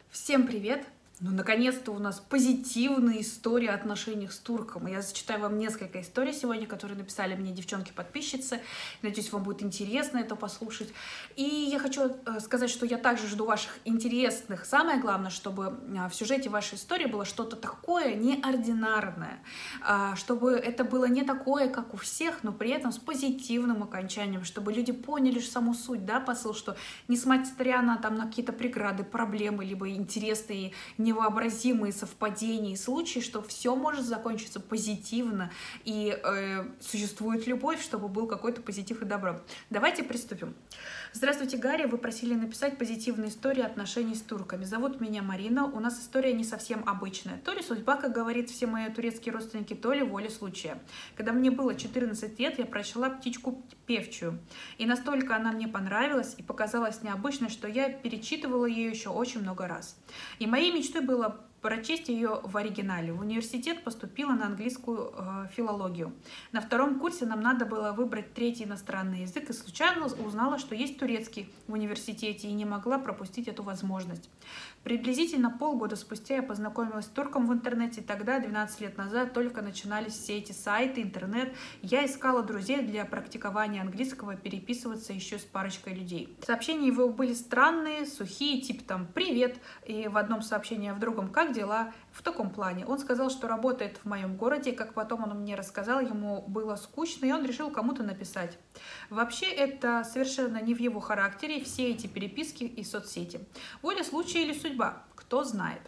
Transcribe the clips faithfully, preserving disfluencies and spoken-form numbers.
Всем привет! Ну, наконец-то у нас позитивная история отношений с турком. Я зачитаю вам несколько историй сегодня, которые написали мне девчонки-подписчицы. Надеюсь, вам будет интересно это послушать. И я хочу сказать, что я также жду ваших интересных. Самое главное, чтобы в сюжете вашей истории было что-то такое неординарное, чтобы это было не такое, как у всех, но при этом с позитивным окончанием, чтобы люди поняли саму суть, да, посыл, что несмотря на, там, на какие-то преграды, проблемы, либо интересные, невообразимые совпадения и случаи, что все может закончиться позитивно и э, существует любовь, чтобы был какой-то позитив и добро. Давайте приступим. Здравствуйте, Гарри. Вы просили написать позитивные истории отношений с турками. Зовут меня Марина. У нас история не совсем обычная. То ли судьба, как говорит все мои турецкие родственники, то ли воля случая. Когда мне было четырнадцать лет, я прочла «Птичку певчую». И настолько она мне понравилась и показалась необычной, что я перечитывала ее еще очень много раз. И моей мечтой было прочесть ее в оригинале. В университет поступила на английскую э, филологию. На втором курсе нам надо было выбрать третий иностранный язык, и случайно узнала, что есть турецкий в университете, и не могла пропустить эту возможность. Приблизительно полгода спустя я познакомилась с турком в интернете, и тогда, двенадцать лет назад, только начинались все эти сайты, интернет. Я искала друзей для практикования английского, переписываться еще с парочкой людей. Сообщения его были странные, сухие, типа там «Привет», и в одном сообщении, а в другом «Как дела?» В таком плане. Он сказал, что работает в моем городе, как потом он мне рассказал, ему было скучно, и он решил кому-то написать. Вообще, это совершенно не в его характере, все эти переписки и соцсети. Воля случая или судьба, кто знает.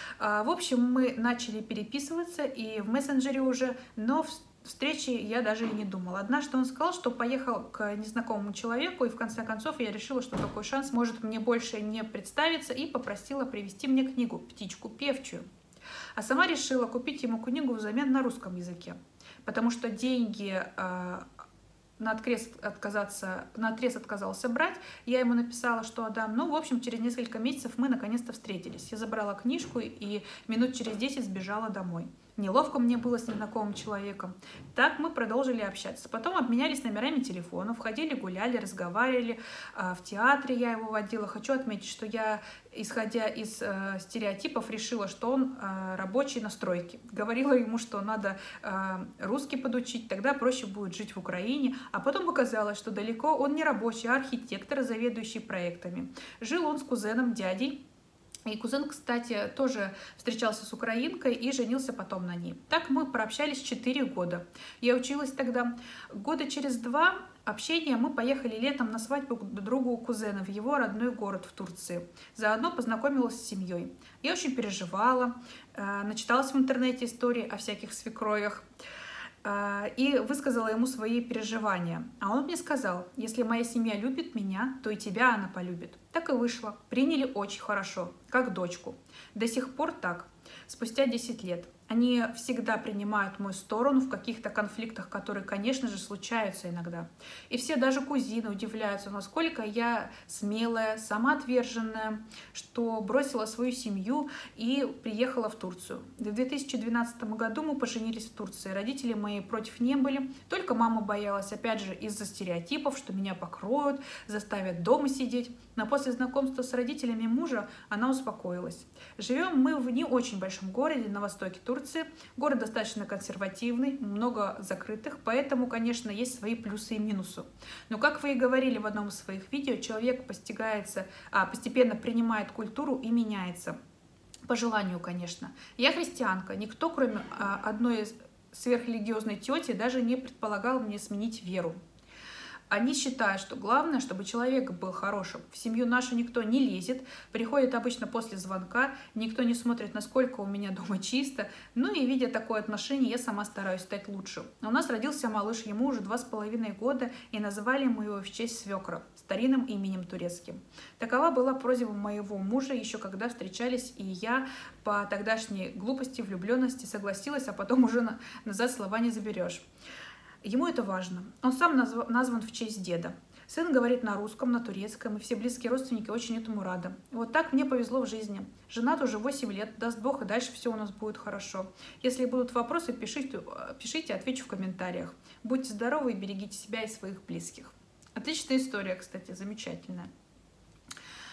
В общем, мы начали переписываться и в мессенджере уже, но в встречи я даже и не думала. Однажды он сказал, что поехал к незнакомому человеку, и в конце концов я решила, что такой шанс может мне больше не представиться, и попросила привезти мне книгу «Птичку певчую». А сама решила купить ему книгу взамен на русском языке, потому что деньги э, на отрез отказаться, на отрез отказался брать. Я ему написала, что отдам. Ну, в общем, через несколько месяцев мы наконец-то встретились. Я забрала книжку и минут через десять сбежала домой. Неловко мне было с незнакомым человеком. Так мы продолжили общаться. Потом обменялись номерами телефонов, ходили, гуляли, разговаривали. В театре я его водила. Хочу отметить, что я, исходя из э, стереотипов, решила, что он э, рабочий на стройке. Говорила ему, что надо э, русский подучить, тогда проще будет жить в Украине. А потом оказалось, что далеко он не рабочий, а архитектор, заведующий проектами. Жил он с кузеном, дядей. И кузен, кстати, тоже встречался с украинкой и женился потом на ней. Так мы прообщались четыре года. Я училась тогда. Года через два общения мы поехали летом на свадьбу к другу кузена в его родной город в Турции. Заодно познакомилась с семьей. Я очень переживала, начиталась в интернете истории о всяких свекровях и высказала ему свои переживания. А он мне сказал: если моя семья любит меня, то и тебя она полюбит. Так и вышло. Приняли очень хорошо, как дочку. До сих пор так, спустя десять лет. Они всегда принимают мою сторону в каких-то конфликтах, которые, конечно же, случаются иногда. И все, даже кузины, удивляются, насколько я смелая, самоотверженная, что бросила свою семью и приехала в Турцию. В две тысячи двенадцатом году мы поженились в Турции. Родители мои против не были, только мама боялась, опять же, из-за стереотипов, что меня покроют, заставят дома сидеть. Но после знакомства с родителями мужа она успокоилась. Живем мы в не очень большом городе на востоке Турции. Город достаточно консервативный, много закрытых, поэтому, конечно, есть свои плюсы и минусы. Но, как вы и говорили в одном из своих видео, человек постигается, а, постепенно принимает культуру и меняется. По желанию, конечно. Я христианка. Никто, кроме а, одной сверхрелигиозной тети, даже не предполагал мне сменить веру. Они считают, что главное, чтобы человек был хорошим. В семью нашу никто не лезет, приходит обычно после звонка, никто не смотрит, насколько у меня дома чисто. Ну и, видя такое отношение, я сама стараюсь стать лучше. У нас родился малыш, ему уже два с половиной года, и называли мы его в честь свекра, старинным именем турецким. Такова была просьба моего мужа, еще когда встречались, и я по тогдашней глупости, влюбленности согласилась, а потом уже назад слова не заберешь. Ему это важно. Он сам назв... назван в честь деда. Сын говорит на русском, на турецком, и все близкие родственники очень этому рады. Вот так мне повезло в жизни. Женат уже восемь лет, даст Бог, и дальше все у нас будет хорошо. Если будут вопросы, пишите, пишите, отвечу в комментариях. Будьте здоровы и берегите себя и своих близких. Отличная история, кстати, замечательная.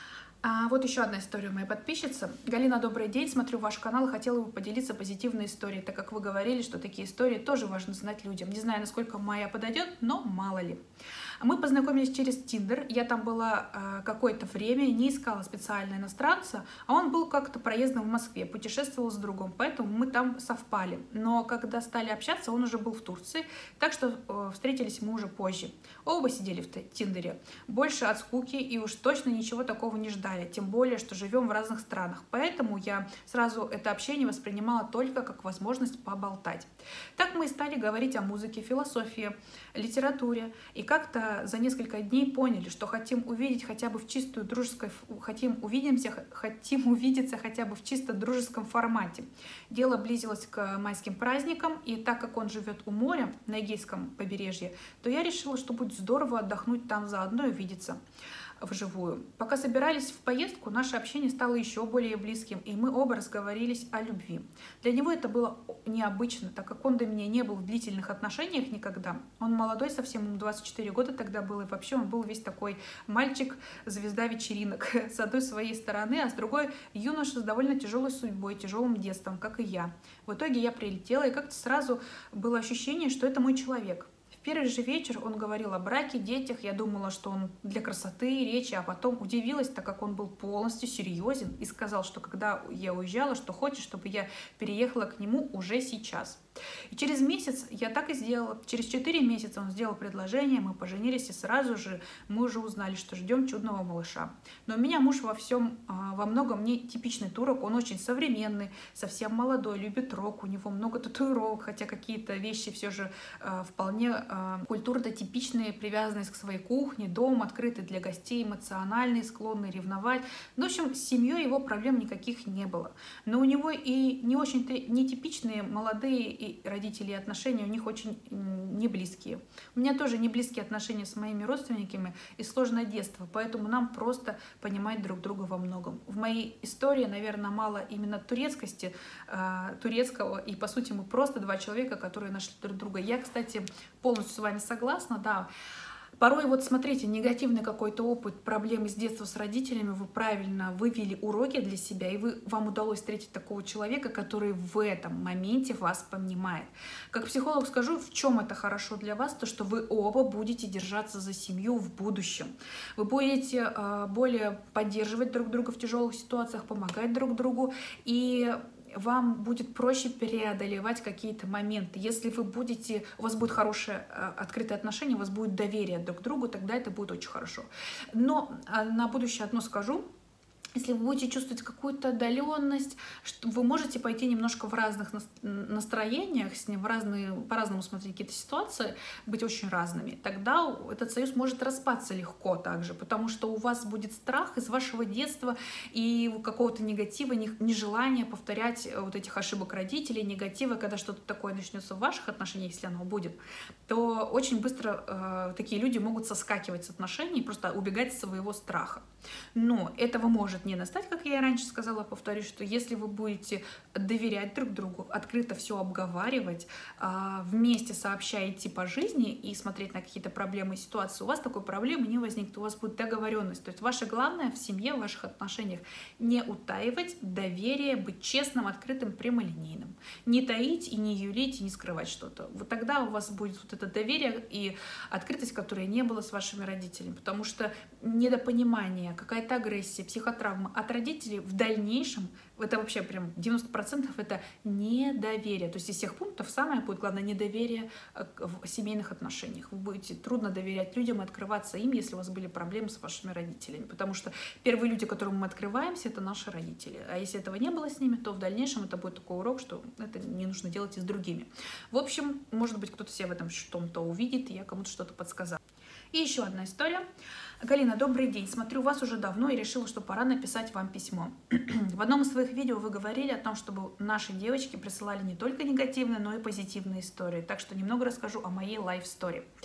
А вот еще одна история моей подписчицы. Галина, добрый день. Смотрю ваш канал и хотела бы поделиться позитивной историей, так как вы говорили, что такие истории тоже важно знать людям. Не знаю, насколько моя подойдет, но мало ли. Мы познакомились через Тиндер. Я там была э, какое-то время, не искала специально иностранца, а он был как-то проездом в Москве, путешествовал с другом, поэтому мы там совпали. Но когда стали общаться, он уже был в Турции, так что э, встретились мы уже позже. Оба сидели в Тиндере. Больше от скуки и уж точно ничего такого не ждали, тем более, что живем в разных странах. Поэтому я сразу это общение воспринимала только как возможность поболтать. Так мы и стали говорить о музыке, философии, литературе, и как-то за несколько дней поняли, что хотим увидеть хотя бы в чистую дружеской, хотим увидимся, хотим увидеться хотя бы в чисто дружеском формате. Дело близилось к майским праздникам, и так как он живет у моря на Эгейском побережье, то я решила, что будет здорово отдохнуть там заодно и увидеться вживую. Пока собирались в поездку, наше общение стало еще более близким, и мы оба разговорились о любви. Для него это было необычно, так как он до меня не был в длительных отношениях никогда. Он молодой, совсем ему двадцать четыре года тогда было, и вообще он был весь такой мальчик, звезда вечеринок, с одной своей стороны, а с другой юноша с довольно тяжелой судьбой, тяжелым детством, как и я. В итоге я прилетела, и как-то сразу было ощущение, что это мой человек. Первый же вечер он говорил о браке, детях. Я думала, что он для красоты речи, а потом удивилась, так как он был полностью серьезен и сказал, что когда я уезжала, что хочет, чтобы я переехала к нему уже сейчас. И через месяц я так и сделала. Через четыре месяца он сделал предложение, мы поженились, и сразу же мы уже узнали, что ждем чудного малыша. Но у меня муж во всем, во многом не типичный турок, он очень современный, совсем молодой, любит рок, у него много татуировок, хотя какие-то вещи все же вполне культурно типичные, привязанность к своей кухне, дом, открытый для гостей, эмоциональный, склонный ревновать. Ну, в общем, с семьей его проблем никаких не было. Но у него и не очень-то нетипичные молодые и родители, и отношения у них очень не близкие. У меня тоже не близкие отношения с моими родственниками и сложное детство, поэтому нам просто понимать друг друга во многом. В моей истории, наверное, мало именно турецкости, э, турецкого, и по сути мы просто два человека, которые нашли друг друга. Я, кстати, полностью с вами согласна, да. Порой, вот смотрите, негативный какой-то опыт, проблемы с детства с родителями, вы правильно вывели уроки для себя, и вы, вам удалось встретить такого человека, который в этом моменте вас понимает. Как психолог скажу, в чем это хорошо для вас, то что вы оба будете держаться за семью в будущем. Вы будете э, более поддерживать друг друга в тяжелых ситуациях, помогать друг другу, и вам будет проще преодолевать какие-то моменты. Если вы будете, у вас будет хорошее открытое отношение, у вас будет доверие друг к другу, тогда это будет очень хорошо. Но на будущее одно скажу. Если вы будете чувствовать какую-то отдаленность, что вы можете пойти немножко в разных настроениях, с ним в разные, по-разному смотреть какие-то ситуации, быть очень разными, тогда этот союз может распаться легко также, потому что у вас будет страх из вашего детства и какого-то негатива, нежелания повторять вот этих ошибок родителей, негатива, когда что-то такое начнется в ваших отношениях, если оно будет, то очень быстро э, такие люди могут соскакивать с отношений и просто убегать из своего страха. Но этого может не настать, как я и раньше сказала, повторюсь, что если вы будете доверять друг другу, открыто все обговаривать, вместе сообща идти по жизни и смотреть на какие-то проблемы и ситуации, у вас такой проблемы не возникнет, у вас будет договоренность. То есть ваше главное в семье, в ваших отношениях не утаивать доверие, быть честным, открытым, прямолинейным. Не таить и не юлить, и не скрывать что-то. Вот тогда у вас будет вот это доверие и открытость, которой не было с вашими родителями. Потому что недопонимание, какая-то агрессия, психотравма от родителей в дальнейшем, это вообще прям девяносто процентов это недоверие. То есть из всех пунктов самое будет главное недоверие в семейных отношениях. Вы будете трудно доверять людям и открываться им, если у вас были проблемы с вашими родителями. Потому что первые люди, которым мы открываемся, это наши родители. А если этого не было с ними, то в дальнейшем это будет такой урок, что это не нужно делать и с другими. В общем, может быть, кто-то себя в этом что-то увидит, и я кому-то что-то подсказала. И еще одна история. Галина, добрый день. Смотрю вас уже давно и решила, что пора написать вам письмо. В одном из своих видео вы говорили о том, чтобы наши девочки присылали не только негативные, но и позитивные истории. Так что немного расскажу о моей лайф-стори.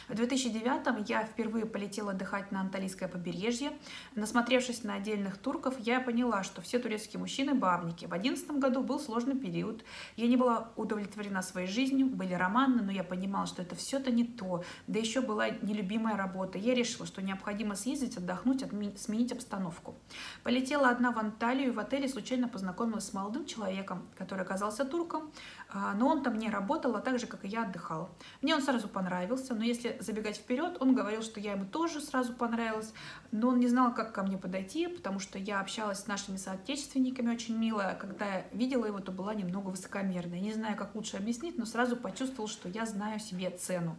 В две тысячи девятом я впервые полетела отдыхать на Анталийское побережье. Насмотревшись на отдельных турков, я поняла, что все турецкие мужчины – бабники. В две тысячи одиннадцатом году был сложный период. Я не была удовлетворена своей жизнью, были романы, но я понимала, что это все-то не то. Да еще была нелюбимая работа. Я решила, что необходимо съездить, отдохнуть, отме- сменить обстановку. Полетела одна в Анталию и в отеле случайно познакомилась с молодым человеком, который оказался турком, но он там не работал, а так же, как и я, отдыхала. Мне он сразу понравился, но если забегать вперед, он говорил, что я ему тоже сразу понравилась, но он не знал, как ко мне подойти, потому что я общалась с нашими соотечественниками очень мило. Когда я видела его, то была немного высокомерная. Не знаю, как лучше объяснить, но сразу почувствовала, что я знаю себе цену.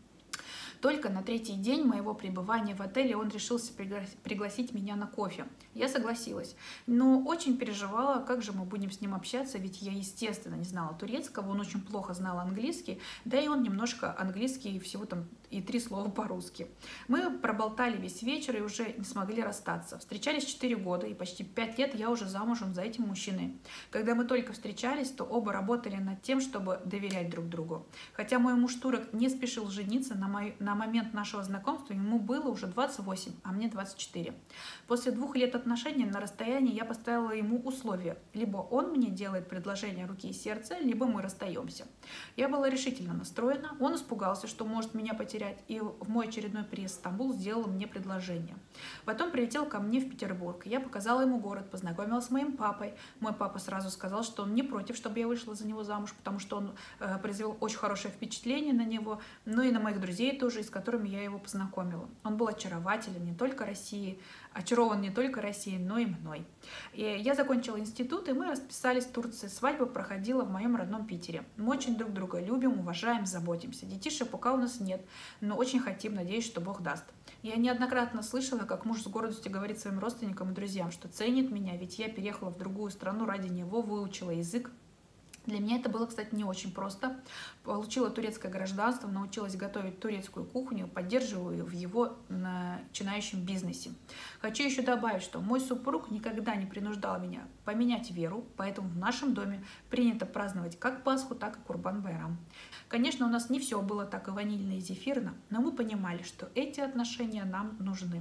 Только на третий день моего пребывания в отеле он решился пригласить меня на кофе. Я согласилась, но очень переживала, как же мы будем с ним общаться, ведь я, естественно, не знала турецкого, он очень плохо знал английский, да и он немножко английский, всего там и три слова по-русски. Мы проболтали весь вечер и уже не смогли расстаться. Встречались четыре года, и почти пять лет я уже замужем за этим мужчиной. Когда мы только встречались, то оба работали над тем, чтобы доверять друг другу. Хотя мой муж турок не спешил жениться, на, мой, на момент нашего знакомства ему было уже двадцать восемь, а мне двадцать четыре. После двух лет отношений на расстоянии я поставила ему условия. Либо он мне делает предложение руки и сердца, либо мы расстаемся. Я была решительно настроена, он испугался, что может меня потерять, и в мой очередной приезд в Стамбул сделал мне предложение. Потом прилетел ко мне в Петербург. Я показала ему город, познакомилась с моим папой. Мой папа сразу сказал, что он не против, чтобы я вышла за него замуж, потому что он э, произвел очень хорошее впечатление на него, но и на моих друзей тоже, с которыми я его познакомила. Он был очарователен не только России, очарован не только Россией, но и мной. И я закончила институт, и мы расписались в Турции. Свадьба проходила в моем родном Питере. Мы очень друг друга любим, уважаем, заботимся. Детишек пока у нас нет, но очень хотим, надеюсь, что Бог даст. Я неоднократно слышала, как муж с гордостью говорит своим родственникам и друзьям, что ценит меня, ведь я переехала в другую страну ради него, выучила язык. Для меня это было, кстати, не очень просто. Получила турецкое гражданство, научилась готовить турецкую кухню, поддерживаю в его начинающем бизнесе. Хочу еще добавить, что мой супруг никогда не принуждал меня поменять веру, поэтому в нашем доме принято праздновать как Пасху, так и Курбан-Байрам. Конечно, у нас не все было так и ванильно, и зефирно, но мы понимали, что эти отношения нам нужны.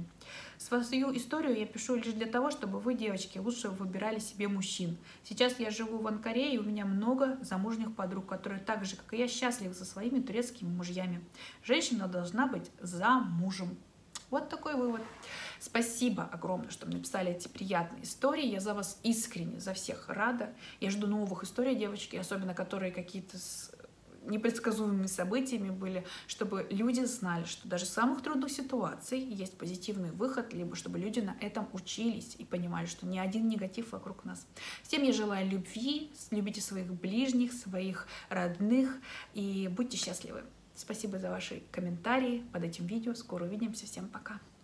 Свою историю я пишу лишь для того, чтобы вы, девочки, лучше выбирали себе мужчин. Сейчас я живу в Анкаре, и у меня много замужних подруг, которые так же, как и я, счастливы со своими турецкими мужьями. Женщина должна быть замужем. Вот такой вывод. Спасибо огромное, что мне написали эти приятные истории. Я за вас искренне, за всех рада. Я жду новых историй, девочки, особенно которые какие-то с непредсказуемыми событиями были, чтобы люди знали, что даже в самых трудных ситуациях есть позитивный выход, либо чтобы люди на этом учились и понимали, что ни один негатив вокруг нас. Всем я желаю любви, любите своих ближних, своих родных и будьте счастливы. Спасибо за ваши комментарии под этим видео. Скоро увидимся. Всем пока.